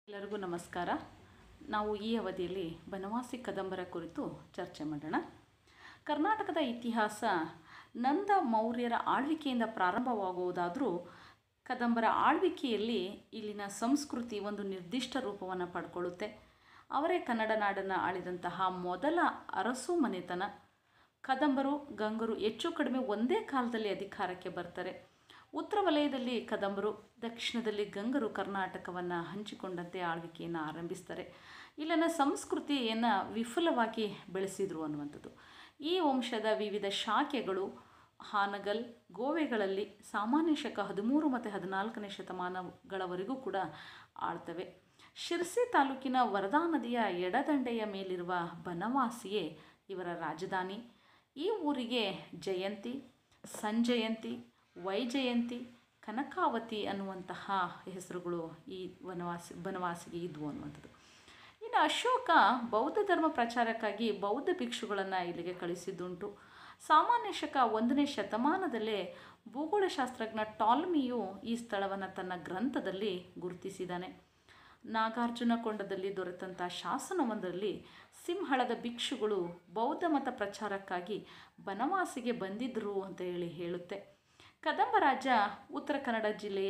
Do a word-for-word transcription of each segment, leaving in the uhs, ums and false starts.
ಎಲ್ಲರಿಗೂ ನಮಸ್ಕಾರ. ನಾವು ಈ ಅವಧಿಯಲ್ಲಿ ಬನವಾಸಿ ಕದಂಬರ ಕುರಿತು ಚರ್ಚೆ ಮಾಡೋಣ. ಕರ್ನಾಟಕದ ಇತಿಹಾಸ ನಂದ ಮೌರ್ಯರ ಆಳ್ವಿಕೆಯಿಂದ ಪ್ರಾರಂಭವಾಗುವುದಾದರೂ ಕದಂಬರ ಆಳ್ವಿಕೆಯಲ್ಲಿ ಇಲ್ಲಿನ ಸಂಸ್ಕೃತಿ ಒಂದು ನಿರ್ದಿಷ್ಟ ರೂಪವನ್ನು ಪಡ್ಕೊಳ್ಳುತ್ತೆ. ಅವರೇ ಕನ್ನಡ ನಾಡನ್ನು ಆಳಿದಂತಹ ಮೊದಲ ಅರಸು ಮನೆತನ. ಕದಂಬರು ಗಂಗರು ಹೆಚ್ಚು ಕಡಿಮೆ ಒಂದೇ ಕಾಲದಲ್ಲಿ ಅಧಿಕಾರಕ್ಕೆ ಬರ್ತಾರೆ. ಉತ್ತರ ವಲಯದಲ್ಲಿ ಕದಂಬರು, ದಕ್ಷಿಣದಲ್ಲಿ ಗಂಗರು ಕರ್ನಾಟಕವನ್ನು ಹಂಚಿಕೊಂಡಂತೆ ಆಳ್ವಿಕೆಯನ್ನು ಆರಂಭಿಸ್ತಾರೆ. ಇಲ್ಲಿನ ಸಂಸ್ಕೃತಿಯನ್ನು ವಿಫುಲವಾಗಿ ಬೆಳೆಸಿದರು ಅನ್ನುವಂಥದ್ದು. ಈ ವಂಶದ ವಿವಿಧ ಶಾಖೆಗಳು ಹಾನಗಲ್, ಗೋವೆಗಳಲ್ಲಿ ಸಾಮಾನ್ಯ ಶಕ ಹದಿಮೂರು ಮತ್ತು ಹದಿನಾಲ್ಕನೇ ಶತಮಾನಗಳವರೆಗೂ ಕೂಡ ಆಳ್ತವೆ. ಶಿರ್ಸಿ ತಾಲೂಕಿನ ವರದಾ ನದಿಯ ಎಡದಂಡೆಯ ಮೇಲಿರುವ ಬನವಾಸಿಯೇ ಇವರ ರಾಜಧಾನಿ. ಈ ಊರಿಗೆ ಜಯಂತಿ, ಸಂಜಯಂತಿ, ವೈಜಯಂತಿ, ಕನಕಾವತಿ ಅನ್ನುವಂತಹ ಹೆಸರುಗಳು ಈ ವನವಾಸಿ ಬನವಾಸಿಗೆ ಇದ್ವು ಅನ್ನುವಂಥದ್ದು. ಇನ್ನು ಅಶೋಕ ಬೌದ್ಧ ಧರ್ಮ ಪ್ರಚಾರಕ್ಕಾಗಿ ಬೌದ್ಧ ಭಿಕ್ಷುಗಳನ್ನು ಇಲ್ಲಿಗೆ ಕಳಿಸಿದ್ದುಂಟು. ಸಾಮಾನ್ಯ ಶಕ ಒಂದನೇ ಶತಮಾನದಲ್ಲೇ ಭೂಗೋಳಶಾಸ್ತ್ರಜ್ಞ ಟಾಲ್ಮಿಯು ಈ ಸ್ಥಳವನ್ನು ತನ್ನ ಗ್ರಂಥದಲ್ಲಿ ಗುರುತಿಸಿದ್ದಾನೆ. ನಾಗಾರ್ಜುನಕೊಂಡದಲ್ಲಿ ದೊರೆತಂಥ ಶಾಸನವೊಂದರಲ್ಲಿ ಸಿಂಹಳದ ಭಿಕ್ಷುಗಳು ಬೌದ್ಧ ಮತ ಪ್ರಚಾರಕ್ಕಾಗಿ ಬನವಾಸಿಗೆ ಬಂದಿದ್ದರು ಅಂತ ಹೇಳಿ ಹೇಳುತ್ತೆ. ಕದಂಬ ರಾಜ್ಯ ಉತ್ತರ ಕನ್ನಡ ಜಿಲ್ಲೆಯ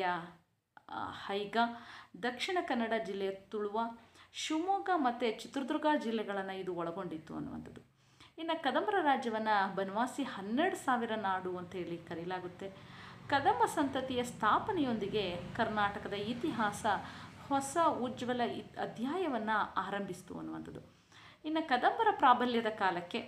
ಹೈಗ, ದಕ್ಷಿಣ ಕನ್ನಡ ಜಿಲ್ಲೆಯ ತುಳುವ, ಶಿವಮೊಗ್ಗ ಮತ್ತು ಚಿತ್ರದುರ್ಗ ಜಿಲ್ಲೆಗಳನ್ನು ಇದು ಒಳಗೊಂಡಿತ್ತು ಅನ್ನುವಂಥದ್ದು. ಇನ್ನು ಕದಂಬರ ರಾಜ್ಯವನ್ನು ಬನವಾಸಿ ಹನ್ನೆರಡು ಸಾವಿರ ನಾಡು ಅಂತ ಹೇಳಿ ಕರೆಯಲಾಗುತ್ತೆ. ಕದಂಬ ಸಂತತಿಯ ಸ್ಥಾಪನೆಯೊಂದಿಗೆ ಕರ್ನಾಟಕದ ಇತಿಹಾಸ ಹೊಸ ಉಜ್ವಲ ಅಧ್ಯಾಯವನ್ನು ಆರಂಭಿಸಿತು ಅನ್ನುವಂಥದ್ದು. ಇನ್ನು ಕದಂಬರ ಪ್ರಾಬಲ್ಯದ ಕಾಲಕ್ಕೆ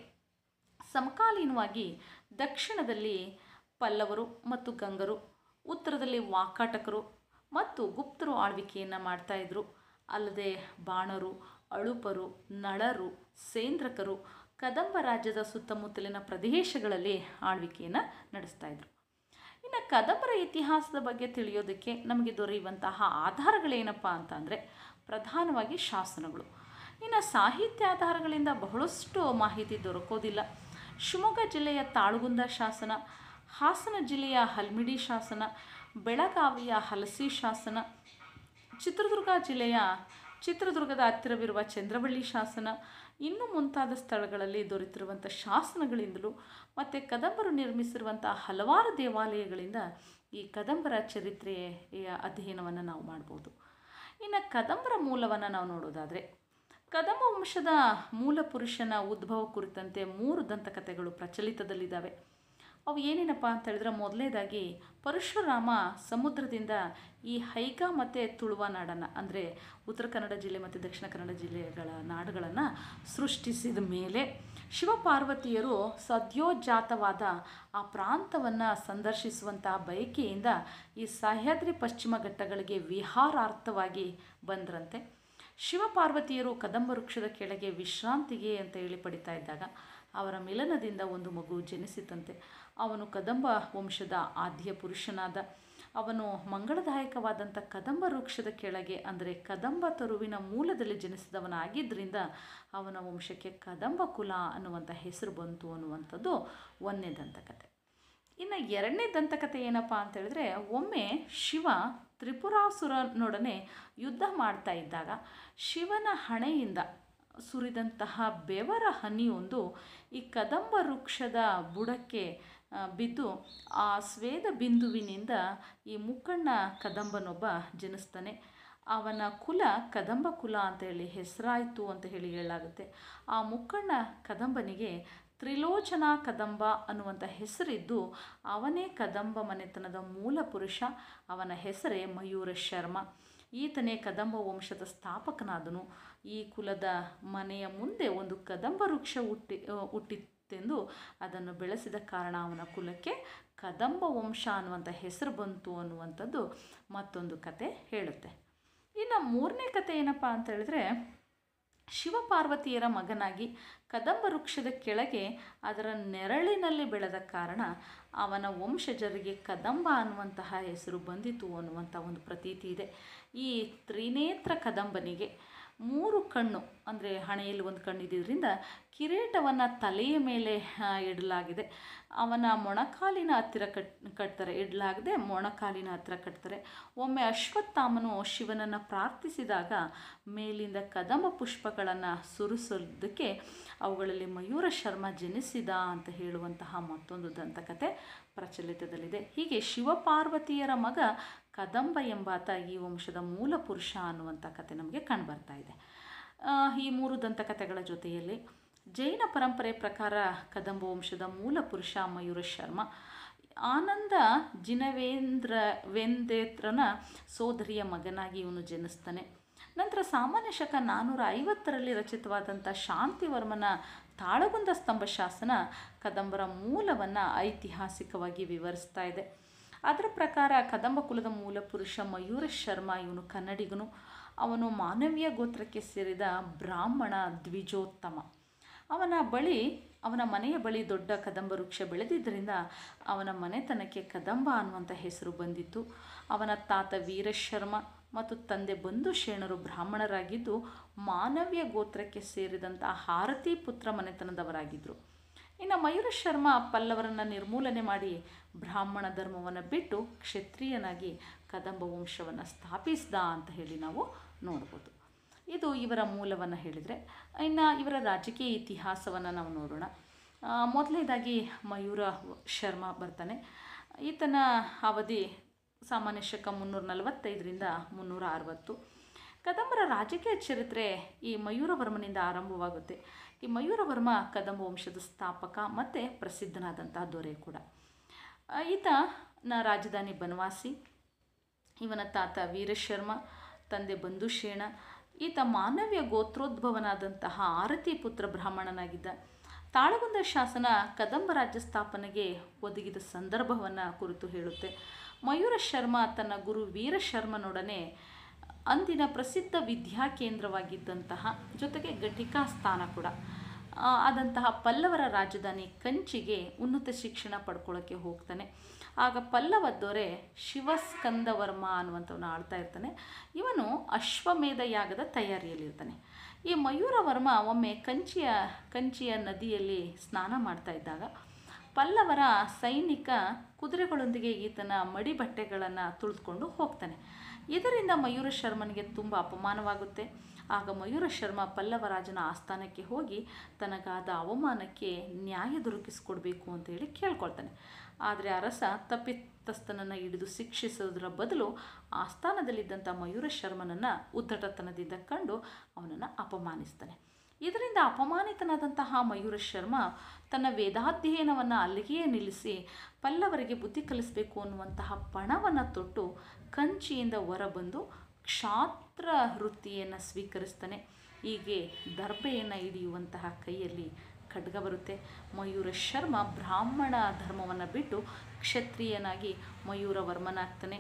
ಸಮಕಾಲೀನವಾಗಿ ದಕ್ಷಿಣದಲ್ಲಿ ಪಲ್ಲವರು ಮತ್ತು ಗಂಗರು, ಉತ್ತರದಲ್ಲಿ ವಾಕಾಟಕರು ಮತ್ತು ಗುಪ್ತರು ಆಳ್ವಿಕೆಯನ್ನು ಮಾಡ್ತಾಯಿದ್ರು. ಅಲ್ಲದೆ ಬಾಣರು, ಅಳುಪರು, ನಳರು, ಸೇಂದ್ರಕರು ಕದಂಬ ರಾಜ್ಯದ ಸುತ್ತಮುತ್ತಲಿನ ಪ್ರದೇಶಗಳಲ್ಲಿ ಆಳ್ವಿಕೆಯನ್ನು ನಡೆಸ್ತಾಯಿದ್ರು. ಇನ್ನು ಕದಂಬರ ಇತಿಹಾಸದ ಬಗ್ಗೆ ತಿಳಿಯೋದಕ್ಕೆ ನಮಗೆ ದೊರೆಯುವಂತಹ ಆಧಾರಗಳೇನಪ್ಪ ಅಂತಂದರೆ ಪ್ರಧಾನವಾಗಿ ಶಾಸನಗಳು. ಇನ್ನು ಸಾಹಿತ್ಯ ಆಧಾರಗಳಿಂದ ಬಹಳಷ್ಟು ಮಾಹಿತಿ ದೊರಕೋದಿಲ್ಲ. ಶಿವಮೊಗ್ಗ ಜಿಲ್ಲೆಯ ತಾಳಗುಂದ ಶಾಸನ, ಹಾಸನ ಜಿಲ್ಲೆಯ ಹಲ್ಮಿಡಿ ಶಾಸನ, ಬೆಳಗಾವಿಯ ಹಲಸಿ ಶಾಸನ, ಚಿತ್ರದುರ್ಗ ಜಿಲ್ಲೆಯ ಚಿತ್ರದುರ್ಗದ ಹತ್ತಿರವಿರುವ ಚಂದ್ರವಳ್ಳಿ ಶಾಸನ, ಇನ್ನೂ ಮುಂತಾದ ಸ್ಥಳಗಳಲ್ಲಿ ದೊರೆತಿರುವಂಥ ಶಾಸನಗಳಿಂದಲೂ ಮತ್ತು ಕದಂಬರು ನಿರ್ಮಿಸಿರುವಂಥ ಹಲವಾರು ದೇವಾಲಯಗಳಿಂದ ಈ ಕದಂಬರ ಚರಿತ್ರೆಯ ಅಧ್ಯಯನವನ್ನು ನಾವು ಮಾಡ್ಬೋದು. ಇನ್ನು ಕದಂಬರ ಮೂಲವನ್ನು ನಾವು ನೋಡೋದಾದರೆ ಕದಂಬ ವಂಶದ ಮೂಲ ಪುರುಷನ ಉದ್ಭವ ಕುರಿತಂತೆ ಮೂರು ದಂತಕಥೆಗಳು ಪ್ರಚಲಿತದಲ್ಲಿದ್ದಾವೆ. ಅವು ಏನೇನಪ್ಪ ಅಂತ ಹೇಳಿದ್ರೆ, ಮೊದಲನೇದಾಗಿ ಪರಶುರಾಮ ಸಮುದ್ರದಿಂದ ಈ ಹೈಗ ಮತ್ತು ತುಳುವ ನಾಡನ್ನು ಅಂದರೆ ಉತ್ತರ ಕನ್ನಡ ಜಿಲ್ಲೆ ಮತ್ತು ದಕ್ಷಿಣ ಕನ್ನಡ ಜಿಲ್ಲೆಗಳ ನಾಡುಗಳನ್ನು ಸೃಷ್ಟಿಸಿದ ಮೇಲೆ ಶಿವಪಾರ್ವತಿಯರು ಸದ್ಯೋಜಾತವಾದ ಆ ಪ್ರಾಂತವನ್ನು ಸಂದರ್ಶಿಸುವಂಥ ಬಯಕೆಯಿಂದ ಈ ಸಹ್ಯಾದ್ರಿ ಪಶ್ಚಿಮ ಘಟ್ಟಗಳಿಗೆ ವಿಹಾರಾರ್ಥವಾಗಿ ಬಂದ್ರಂತೆ. ಶಿವಪಾರ್ವತಿಯರು ಕದಂಬ ವೃಕ್ಷದ ಕೆಳಗೆ ವಿಶ್ರಾಂತಿಗೆ ಅಂತ ಹೇಳಿ ಪಡಿತಾ ಇದ್ದಾಗ ಅವರ ಮಿಲನದಿಂದ ಒಂದು ಮಗು ಜನಿಸಿತಂತೆ. ಅವನು ಕದಂಬ ವಂಶದ ಆದ್ಯ ಪುರುಷನಾದ. ಅವನು ಮಂಗಳದಾಯಕವಾದಂಥ ಕದಂಬ ವೃಕ್ಷದ ಕೆಳಗೆ ಅಂದರೆ ಕದಂಬ ತರುವಿನ ಮೂಲದಲ್ಲಿ ಜನಿಸಿದವನಾಗಿದ್ದರಿಂದ ಅವನ ವಂಶಕ್ಕೆ ಕದಂಬ ಕುಲ ಅನ್ನುವಂಥ ಹೆಸರು ಬಂತು ಅನ್ನುವಂಥದ್ದು ಒಂದನೇ ದಂತಕಥೆ. ಇನ್ನು ಎರಡನೇ ದಂತಕಥೆ ಏನಪ್ಪ ಅಂತ ಹೇಳಿದ್ರೆ, ಒಮ್ಮೆ ಶಿವ ತ್ರಿಪುರಾಸುರನೊಡನೆ ಯುದ್ಧ ಮಾಡ್ತಾ ಇದ್ದಾಗ ಶಿವನ ಹಣೆಯಿಂದ ಸುರಿದಂತಹ ಬೆವರ ಹನಿಯೊಂದು ಈ ಕದಂಬ ವೃಕ್ಷದ ಬುಡಕ್ಕೆ ಬಿದ್ದು ಆ ಸ್ವೇದ ಬಿಂದುವಿನಿಂದ ಈ ಮುಕ್ಕಣ್ಣ ಕದಂಬನೊಬ್ಬ ಜನಿಸ್ತಾನೆ. ಅವನ ಕುಲ ಕದಂಬ ಕುಲ ಅಂತ ಹೇಳಿ ಹೆಸರಾಯಿತು ಅಂತ ಹೇಳಿ ಹೇಳಲಾಗುತ್ತೆ. ಆ ಮುಕ್ಕಣ್ಣ ಕದಂಬನಿಗೆ ತ್ರಿಲೋಚನ ಕದಂಬ ಅನ್ನುವಂಥ ಹೆಸರಿದ್ದು ಅವನೇ ಕದಂಬ ಮನೆತನದ ಮೂಲ ಪುರುಷ. ಅವನ ಹೆಸರೇ ಮಯೂರ ಶರ್ಮ. ಈತನೇ ಕದಂಬ ವಂಶದ ಸ್ಥಾಪಕನಾದನು. ಈ ಕುಲದ ಮನೆಯ ಮುಂದೆ ಒಂದು ಕದಂಬ ವೃಕ್ಷ ಹುಟ್ಟಿ ಹುಟ್ಟಿತೆಂದು ಅದನ್ನು ಬೆಳೆಸಿದ ಕಾರಣ ಅವನ ಕುಲಕ್ಕೆ ಕದಂಬ ವಂಶ ಅನ್ನುವಂಥ ಹೆಸರು ಬಂತು ಅನ್ನುವಂಥದ್ದು ಮತ್ತೊಂದು ಕತೆ ಹೇಳುತ್ತೆ. ಇನ್ನು ಮೂರನೇ ಕತೆ ಏನಪ್ಪ ಅಂತ ಹೇಳಿದ್ರೆ, ಶಿವಪಾರ್ವತಿಯರ ಮಗನಾಗಿ ಕದಂಬ ವೃಕ್ಷದ ಕೆಳಗೆ ಅದರ ನೆರಳಿನಲ್ಲಿ ಬೆಳೆದ ಕಾರಣ ಅವನ ವಂಶಜರಿಗೆ ಕದಂಬ ಅನ್ನುವಂತಹ ಹೆಸರು ಬಂದಿತು ಅನ್ನುವಂಥ ಒಂದು ಪ್ರತೀತಿ ಇದೆ. ಈ ತ್ರಿನೇತ್ರ ಕದಂಬನಿಗೆ ಮೂರು ಕಣ್ಣು ಅಂದರೆ ಹಣೆಯಲ್ಲಿ ಒಂದು ಕಣ್ಣು ಇದ್ದಿದ್ದರಿಂದ ಕಿರೀಟವನ್ನು ತಲೆಯ ಮೇಲೆ ಇಡಲಾಗಿದೆ. ಅವನ ಮೊಣಕಾಲಿನ ಹತ್ತಿರ ಕಟ್ ಕಟ್ತಾರೆ ಇಡಲಾಗದೆ ಮೊಣಕಾಲಿನ ಹತ್ತಿರ ಕಟ್ತಾರೆ. ಒಮ್ಮೆ ಅಶ್ವತ್ಥಾಮನು ಶಿವನನ್ನು ಪ್ರಾರ್ಥಿಸಿದಾಗ ಮೇಲಿಂದ ಕದಂಬ ಪುಷ್ಪಗಳನ್ನು ಸುರಿಸೋದಕ್ಕೆ ಅವುಗಳಲ್ಲಿ ಮಯೂರ ಶರ್ಮ ಜನಿಸಿದ ಅಂತ ಹೇಳುವಂತಹ ಮತ್ತೊಂದು ದಂತಕಥೆ ಪ್ರಚಲಿತದಲ್ಲಿದೆ. ಹೀಗೆ ಶಿವಪಾರ್ವತಿಯರ ಮಗ ಕದಂಬ ಎಂಬಾತ ಈ ವಂಶದ ಮೂಲ ಪುರುಷ ಅನ್ನುವಂಥ ಕಥೆ ನಮಗೆ ಕಂಡುಬರ್ತಾ ಇದೆ. ಈ ಮೂರು ದಂತಕಥೆಗಳ ಜೊತೆಯಲ್ಲಿ ಜೈನ ಪರಂಪರೆ ಪ್ರಕಾರ ಕದಂಬ ವಂಶದ ಮೂಲ ಪುರುಷ ಮಯೂರ ಶರ್ಮ ಆನಂದ ಜಿನವೇಂದ್ರ ವೇಂದ್ರೇತ್ರನ ಸೋದರಿಯ ಮಗನಾಗಿ ಇವನು ಜನಿಸ್ತಾನೆ. ನಂತರ ಸಾಮಾನ್ಯ ಶಕ ನಾನ್ನೂರ ಐವತ್ತರಲ್ಲಿ ರಚಿತವಾದಂಥ ಶಾಂತಿವರ್ಮನ ತಾಳಗುಂದ ಸ್ತಂಭ ಶಾಸನ ಕದಂಬರ ಮೂಲವನ್ನು ಐತಿಹಾಸಿಕವಾಗಿ ವಿವರಿಸ್ತಾ ಇದೆ. ಅದರ ಪ್ರಕಾರ ಕದಂಬ ಕುಲದ ಮೂಲ ಪುರುಷ ಮಯೂರ ಶರ್ಮ ಇವನು ಕನ್ನಡಿಗನು. ಅವನು ಮಾನವೀಯ ಗೋತ್ರಕ್ಕೆ ಸೇರಿದ ಬ್ರಾಹ್ಮಣ ದ್ವಿಜೋತ್ತಮ. ಅವನ ಬಳಿ ಅವನ ಮನೆಯ ಬಳಿ ದೊಡ್ಡ ಕದಂಬ ವೃಕ್ಷ ಬೆಳೆದಿದ್ದರಿಂದ ಅವನ ಮನೆತನಕ್ಕೆ ಕದಂಬ ಅನ್ನುವಂಥ ಹೆಸರು ಬಂದಿತ್ತು. ಅವನ ತಾತ ವೀರಶರ್ಮ ಮತ್ತು ತಂದೆ ಬಂಧು ಶೇಣರು ಬ್ರಾಹ್ಮಣರಾಗಿದ್ದು ಮಾನವೀಯ ಗೋತ್ರಕ್ಕೆ ಸೇರಿದಂಥ ಹಾರತಿ ಪುತ್ರ ಮನೆತನದವರಾಗಿದ್ದರು. ಇನ್ನು ಮಯೂರ ಶರ್ಮ ಪಲ್ಲವರನ್ನು ನಿರ್ಮೂಲನೆ ಮಾಡಿ ಬ್ರಾಹ್ಮಣ ಧರ್ಮವನ್ನು ಬಿಟ್ಟು ಕ್ಷತ್ರಿಯನಾಗಿ ಕದಂಬ ವಂಶವನ್ನು ಸ್ಥಾಪಿಸಿದ ಅಂತ ಹೇಳಿ ನಾವು ನೋಡ್ಬೋದು. ಇದು ಇವರ ಮೂಲವನ್ನು ಹೇಳಿದರೆ, ಇನ್ನು ಇವರ ರಾಜಕೀಯ ಇತಿಹಾಸವನ್ನು ನಾವು ನೋಡೋಣ. ಮೊದಲನೇದಾಗಿ ಮಯೂರ ಶರ್ಮ ಬರ್ತಾನೆ. ಈತನ ಅವಧಿ ಸಾಮಾನ್ಯ ಶಕ ಮುನ್ನೂರ ನಲವತ್ತೈದರಿಂದ ಮುನ್ನೂರ ಅರವತ್ತು. ಕದಂಬರ ರಾಜಕೀಯ ಚರಿತ್ರೆ ಈ ಮಯೂರವರ್ಮನಿಂದ ಆರಂಭವಾಗುತ್ತೆ. ಈ ಮಯೂರವರ್ಮ ಕದಂಬ ವಂಶದ ಸ್ಥಾಪಕ ಮತ್ತು ಪ್ರಸಿದ್ಧನಾದಂತಹ ದೊರೆ ಕೂಡ. ಈತನ ರಾಜಧಾನಿ ಬನವಾಸಿ. ಇವನ ತಾತ ವೀರಶರ್ಮ, ತಂದೆ ಬಂಧುಶೇಣ. ಈತ ಮಾನವೀಯ ಗೋತ್ರೋದ್ಭವನಾದಂತಹ ಆರತಿ ಪುತ್ರ ಬ್ರಾಹ್ಮಣನಾಗಿದ್ದ. ತಾಳಗುಂದ ಶಾಸನ ಕದಂಬ ರಾಜ್ಯ ಸ್ಥಾಪನೆಗೆ ಒದಗಿದ ಸಂದರ್ಭವನ್ನು ಕುರಿತು ಹೇಳುತ್ತೆ. ಮಯೂರ ಶರ್ಮ ತನ್ನ ಗುರು ವೀರಶರ್ಮನೊಡನೆ ಅಂದಿನ ಪ್ರಸಿದ್ಧ ವಿದ್ಯಾ ಕೇಂದ್ರವಾಗಿದ್ದಂತಹ ಜೊತೆಗೆ ಘಟಿಕಾ ಸ್ಥಾನ ಕೂಡ ಆದಂತಹ ಪಲ್ಲವರ ರಾಜಧಾನಿ ಕಂಚಿಗೆ ಉನ್ನತ ಶಿಕ್ಷಣ ಪಡ್ಕೊಳ್ಳೋಕ್ಕೆ ಹೋಗ್ತಾನೆ. ಆಗ ಪಲ್ಲವ ದೊರೆ ಶಿವಸ್ಕಂದವರ್ಮ ಅನ್ನುವಂಥವನ್ನ ಆಳ್ತಾ ಇರ್ತಾನೆ. ಇವನು ಅಶ್ವಮೇಧ ಯಾಗದ ತಯಾರಿಯಲ್ಲಿರ್ತಾನೆ. ಈ ಮಯೂರವರ್ಮ ಒಮ್ಮೆ ಕಂಚಿಯ ಕಂಚಿಯ ನದಿಯಲ್ಲಿ ಸ್ನಾನ ಮಾಡ್ತಾ ಇದ್ದಾಗ ಪಲ್ಲವರ ಸೈನಿಕ ಕುದುರೆಗಳೊಂದಿಗೆ ಈತನ ಮಡಿ ಬಟ್ಟೆಗಳನ್ನು ತುಳಿದುಕೊಂಡು ಹೋಗ್ತಾನೆ. ಇದರಿಂದ ಮಯೂರ ಶರ್ಮನಿಗೆ ತುಂಬ ಅಪಮಾನವಾಗುತ್ತೆ. ಆಗ ಮಯೂರ ಶರ್ಮ ಪಲ್ಲವ ರಾಜನ ಆಸ್ಥಾನಕ್ಕೆ ಹೋಗಿ ತನಗಾದ ಅವಮಾನಕ್ಕೆ ನ್ಯಾಯ ದೊರಕಿಸಿಕೊಡ್ಬೇಕು ಅಂತೇಳಿ ಕೇಳ್ಕೊಳ್ತಾನೆ. ಆದರೆ ಅರಸ ತಪ್ಪಿತಸ್ಥನನ್ನು ಹಿಡಿದು ಶಿಕ್ಷಿಸೋದರ ಬದಲು ಆಸ್ಥಾನದಲ್ಲಿದ್ದಂಥ ಮಯೂರ ಶರ್ಮನನ್ನು ಉದ್ದಟತನದಿಂದ ಕಂಡು ಅವನನ್ನು ಅಪಮಾನಿಸ್ತಾನೆ. ಇದರಿಂದ ಅಪಮಾನಿತನಾದಂತಹ ಮಯೂರ ಶರ್ಮ ತನ್ನ ವೇದಾಧ್ಯಯನವನ್ನು ಅಲ್ಲಿಗೆಯೇ ನಿಲ್ಲಿಸಿ ಪಲ್ಲವರಿಗೆ ಬುದ್ಧಿ ಕಲಿಸಬೇಕು ಅನ್ನುವಂತಹ ಪಣವನ್ನು ತೊಟ್ಟು ಕಂಚಿಯಿಂದ ಹೊರಬಂದು ಕ್ಷಾತ್ರ ವೃತ್ತಿಯನ್ನು ಸ್ವೀಕರಿಸ್ತಾನೆ. ಹೀಗೆ ದರ್ಬೆಯನ್ನು ಹಿಡಿಯುವಂತಹ ಕೈಯಲ್ಲಿ ಖಡ್ಗ ಬರುತ್ತೆ. ಮಯೂರ ಶರ್ಮ ಬ್ರಾಹ್ಮಣ ಧರ್ಮವನ್ನು ಬಿಟ್ಟು ಕ್ಷತ್ರಿಯನಾಗಿ ಮಯೂರವರ್ಮನಾಗ್ತಾನೆ.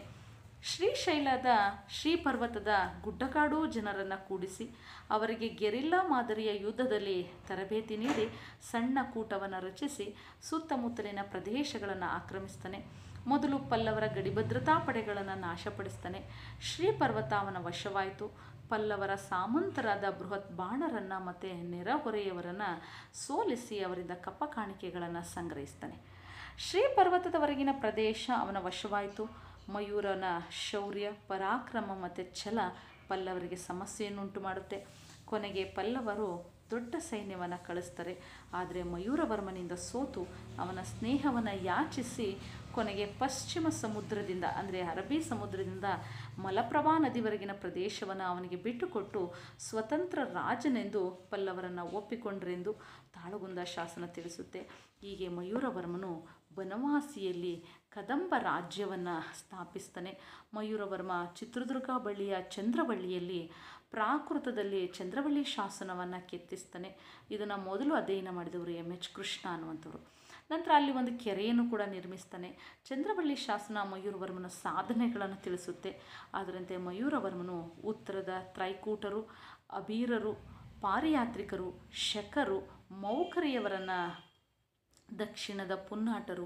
ಶ್ರೀಶೈಲದ ಶ್ರೀಪರ್ವತದ ಗುಡ್ಡಗಾಡು ಜನರನ್ನು ಕೂಡಿಸಿ ಅವರಿಗೆ ಗೆರಿಲ್ಲಾ ಮಾದರಿಯ ಯುದ್ಧದಲ್ಲಿ ತರಬೇತಿ ನೀಡಿ ಸಣ್ಣ ಕೂಟವನ್ನು ರಚಿಸಿ ಸುತ್ತಮುತ್ತಲಿನ ಪ್ರದೇಶಗಳನ್ನು ಆಕ್ರಮಿಸ್ತಾನೆ. ಮೊದಲು ಪಲ್ಲವರ ಗಡಿಭದ್ರತಾ ಪಡೆಗಳನ್ನು ನಾಶಪಡಿಸ್ತಾನೆ. ಶ್ರೀಪರ್ವತ ಅವನ ವಶವಾಯಿತು. ಪಲ್ಲವರ ಸಾಮಂತರಾದ ಬೃಹತ್ ಬಾಣರನ್ನು ಮತ್ತು ನೆರೆಹೊರೆಯವರನ್ನು ಸೋಲಿಸಿ ಅವರಿಂದ ಕಪ್ಪ ಕಾಣಿಕೆಗಳನ್ನು ಸಂಗ್ರಹಿಸ್ತಾನೆ. ಶ್ರೀಪರ್ವತದವರೆಗಿನ ಪ್ರದೇಶ ಅವನ ವಶವಾಯಿತು. ಮಯೂರನ ಶೌರ್ಯ, ಪರಾಕ್ರಮ ಮತ್ತು ಛಲ ಪಲ್ಲವರಿಗೆ ಸಮಸ್ಯೆಯನ್ನುಂಟು ಮಾಡುತ್ತೆ. ಕೊನೆಗೆ ಪಲ್ಲವರು ದೊಡ್ಡ ಸೈನ್ಯವನ್ನು ಕಳಿಸ್ತಾರೆ. ಆದರೆ ಮಯೂರವರ್ಮನಿಂದ ಸೋತು ಅವನ ಸ್ನೇಹವನ್ನು ಯಾಚಿಸಿ ಕೊನೆಗೆ ಪಶ್ಚಿಮ ಸಮುದ್ರದಿಂದ ಅಂದರೆ ಅರಬ್ಬಿ ಸಮುದ್ರದಿಂದ ಮಲಪ್ರಭಾ ನದಿವರೆಗಿನ ಪ್ರದೇಶವನ್ನು ಅವನಿಗೆ ಬಿಟ್ಟುಕೊಟ್ಟು ಸ್ವತಂತ್ರ ರಾಜನೆಂದು ಪಲ್ಲವರನ್ನು ಒಪ್ಪಿಕೊಂಡ್ರೆಂದು ತಾಳಗುಂದ ಶಾಸನ ತಿಳಿಸುತ್ತೆ. ಹೀಗೆ ಮಯೂರವರ್ಮನು ಬನವಾಸಿಯಲ್ಲಿ ಕದಂಬ ರಾಜ್ಯವನ್ನು ಸ್ಥಾಪಿಸ್ತಾನೆ. ಮಯೂರವರ್ಮ ಚಿತ್ರದುರ್ಗ ಬಳ್ಳಿಯ ಚಂದ್ರವಳ್ಳಿಯಲ್ಲಿ ಪ್ರಾಕೃತದಲ್ಲಿ ಚಂದ್ರವಳ್ಳಿ ಶಾಸನವನ್ನು ಕೆತ್ತಿಸ್ತಾನೆ. ಇದನ್ನು ಮೊದಲು ಅಧ್ಯಯನ ಮಾಡಿದವರು ಎಮ್ ಎಚ್ ಕೃಷ್ಣ ಅನ್ನುವಂಥವ್ರು. ನಂತರ ಅಲ್ಲಿ ಒಂದು ಕೆರೆಯನ್ನು ಕೂಡ ನಿರ್ಮಿಸ್ತಾನೆ. ಚಂದ್ರವಳ್ಳಿ ಶಾಸನ ಮಯೂರವರ್ಮನ ಸಾಧನೆಗಳನ್ನು ತಿಳಿಸುತ್ತೆ. ಅದರಂತೆ ಮಯೂರವರ್ಮನು ಉತ್ತರದ ತ್ರೈಕೂಟರು, ಅಬೀರರು, ಪಾರಿಯಾತ್ರಿಕರು, ಶಕರು, ಮೌಖರಿಯವರನ್ನು, ದಕ್ಷಿಣದ ಪುನ್ನಾಟರು,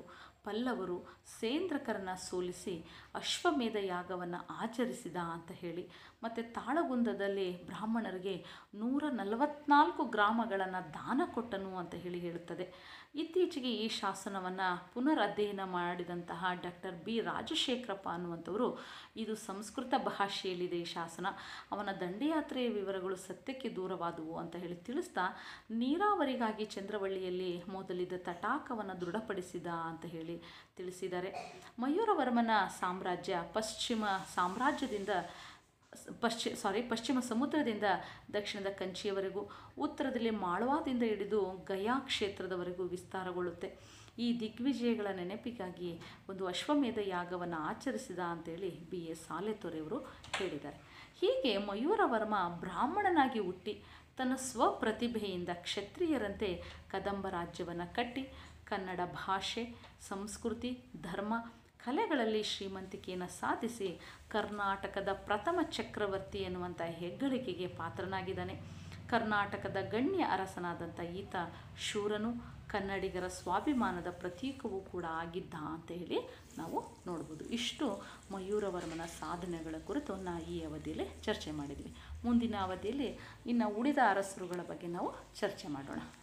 ಪಲ್ಲವರು ಸೇಂದ್ರಕರನ್ನು ಸೋಲಿಸಿ ಅಶ್ವಮೇಧ ಯಾಗವನ್ನು ಆಚರಿಸಿದ ಅಂತ ಹೇಳಿ, ಮತ್ತು ತಾಳಗುಂದದಲ್ಲಿ ಬ್ರಾಹ್ಮಣರಿಗೆ ನೂರ ನಲವತ್ನಾಲ್ಕು ಗ್ರಾಮಗಳನ್ನು ದಾನ ಕೊಟ್ಟನು ಅಂತ ಹೇಳಿ ಹೇಳುತ್ತದೆ. ಇತ್ತೀಚೆಗೆ ಈ ಶಾಸನವನ್ನು ಪುನರ್ ಅಧ್ಯಯನ ಮಾಡಿದಂತಹ ಡಾಕ್ಟರ್ ಬಿ ರಾಜಶೇಖರಪ್ಪ ಅನ್ನುವಂಥವರು, ಇದು ಸಂಸ್ಕೃತ ಭಾಷೆಯಲ್ಲಿದೆ ಈ ಶಾಸನ, ಅವನ ದಂಡಯಾತ್ರೆಯ ವಿವರಗಳು ಸತ್ಯಕ್ಕೆ ದೂರವಾದವು ಅಂತ ಹೇಳಿ ತಿಳಿಸ್ತಾ, ನೀರಾವರಿಗಾಗಿ ಚಂದ್ರವಳ್ಳಿಯಲ್ಲಿ ಮೊದಲಿದ್ದ ತಟಾಕವನ್ನು ದೃಢಪಡಿಸಿದ ಅಂತ ಹೇಳಿ ತಿಳಿಸಿದ್ದಾರೆ. ಮಯೂರವರ್ಮನ ಸಾಮ್ರಾಜ್ಯ ಪಶ್ಚಿಮ ಸಾಮ್ರಾಜ್ಯದಿಂದ ಪಶ್ಚಿ ಸಾರಿ ಪಶ್ಚಿಮ ಸಮುದ್ರದಿಂದ ದಕ್ಷಿಣದ ಕಂಚಿಯವರೆಗೂ, ಉತ್ತರದಲ್ಲಿ ಮಾಳ್ವಾದಿಂದ ಹಿಡಿದು ಗಯಾ ಕ್ಷೇತ್ರದವರೆಗೂ ವಿಸ್ತಾರಗೊಳ್ಳುತ್ತೆ. ಈ ದಿಗ್ವಿಜಯಗಳ ನೆನಪಿಗಾಗಿ ಒಂದು ಅಶ್ವಮೇಧ ಯಾಗವನ್ನು ಆಚರಿಸಿದ ಅಂತೇಳಿ ಬಿ ಎಸ್ ಸಾಲೆತೊರೆಯವರು ಹೇಳಿದ್ದಾರೆ. ಹೀಗೆ ಮಯೂರವರ್ಮ ಬ್ರಾಹ್ಮಣನಾಗಿ ಹುಟ್ಟಿ ತನ್ನ ಸ್ವಪ್ರತಿಭೆಯಿಂದ ಕ್ಷತ್ರಿಯರಂತೆ ಕದಂಬ ರಾಜ್ಯವನ್ನು ಕಟ್ಟಿ ಕನ್ನಡ ಭಾಷೆ, ಸಂಸ್ಕೃತಿ, ಧರ್ಮ, ಕಲೆಗಳಲ್ಲಿ ಶ್ರೀಮಂತಿಕೆಯನ್ನು ಸಾಧಿಸಿ ಕರ್ನಾಟಕದ ಪ್ರಥಮ ಚಕ್ರವರ್ತಿ ಎನ್ನುವಂಥ ಹೆಗ್ಗಳಿಕೆಗೆ ಪಾತ್ರನಾಗಿದ್ದಾನೆ. ಕರ್ನಾಟಕದ ಗಣ್ಯ ಅರಸನಾದಂಥ ಈತ ಶೂರನು, ಕನ್ನಡಿಗರ ಸ್ವಾಭಿಮಾನದ ಪ್ರತೀಕವೂ ಕೂಡ ಆಗಿದ್ದ ಅಂತ ಹೇಳಿ ನಾವು ನೋಡ್ಬೋದು. ಇಷ್ಟು ಮಯೂರವರ್ಮನ ಸಾಧನೆಗಳ ಕುರಿತು ನಾ ಈ ಅವಧಿಯಲ್ಲಿ ಚರ್ಚೆ ಮಾಡಿದ್ವಿ. ಮುಂದಿನ ಅವಧಿಯಲ್ಲಿ ಇನ್ನು ಉಳಿದ ಅರಸರುಗಳ ಬಗ್ಗೆ ನಾವು ಚರ್ಚೆ ಮಾಡೋಣ.